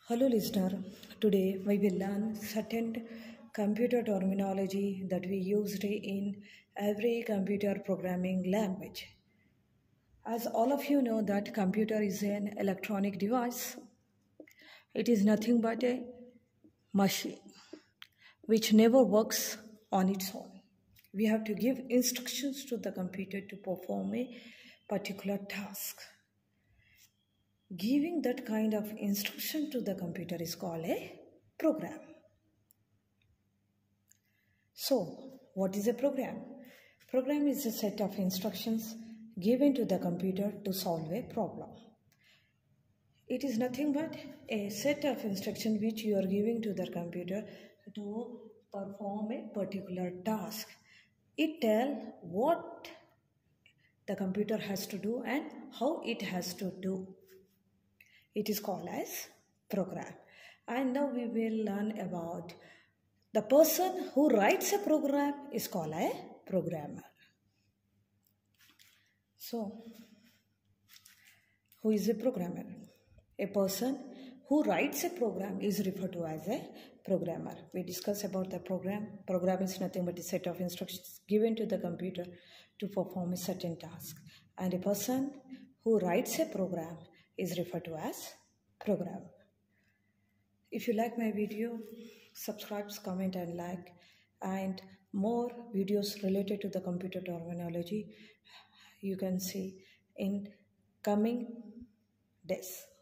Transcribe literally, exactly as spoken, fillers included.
Hello listener, today we will learn certain computer terminology that we used in every computer programming language. As all of you know that computer is an electronic device. It is nothing but a machine which never works on its own. We have to give instructions to the computer to perform a particular task. Giving that kind of instruction to the computer is called a program. So, what is a program? Program is a set of instructions given to the computer to solve a problem. It is nothing but a set of instructions which you are giving to the computer to perform a particular task. It tells what the computer has to do and how it has to do. It is called as program. And now we will learn about the person who writes a program is called a programmer. So, who is a programmer? A person who writes a program is referred to as a programmer. We discuss about the program. Program is nothing but a set of instructions given to the computer to perform a certain task. And a person who writes a program is referred to as program. If you like my video, subscribe, comment and like, and more videos related to the computer terminology you can see in coming days.